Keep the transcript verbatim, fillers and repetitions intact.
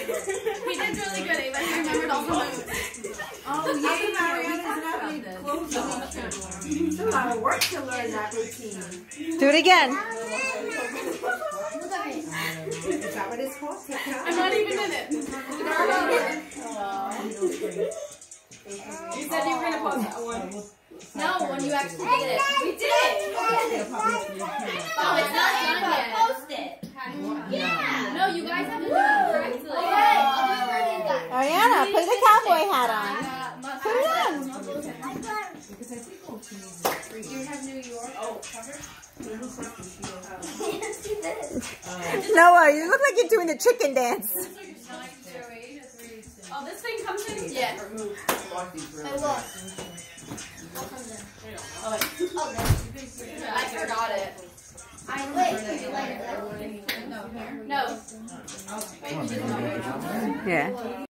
He did really good, Ava. He remembered all the moves. Oh, yeah, Mariana's not really close. It's a lot of work to learn that routine. Do it again. Is that what it's called? I'm not even in it. You said you were going to post that one. No, when you actually did it. We did it! Oh, it's not done yet. Post it. Yeah. No, you guys have to do it correctly. Okay. Ariana, put the cowboy hat on. Put it on. You have New York. Oh, covered? Noah, you look like you're doing the chicken dance. Oh, this thing comes in? Yeah. I will. Oh, wait. Oh, I forgot it. I wait. No. No. Yeah.